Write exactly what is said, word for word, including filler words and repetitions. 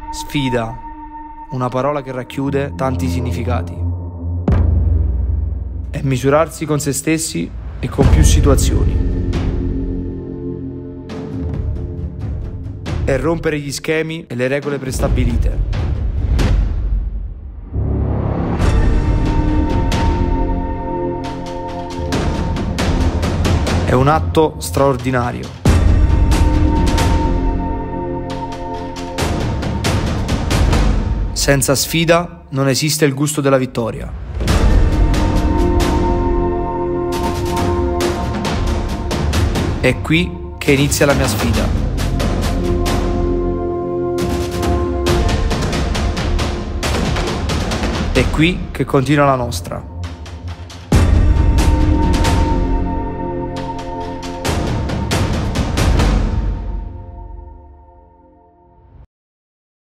Sfida, una parola che racchiude tanti significati. È misurarsi con se stessi e con più situazioni. È rompere gli schemi e le regole prestabilite. È un atto straordinario. Senza sfida non esiste il gusto della vittoria. È qui che inizia la mia sfida. È qui che continua la nostra.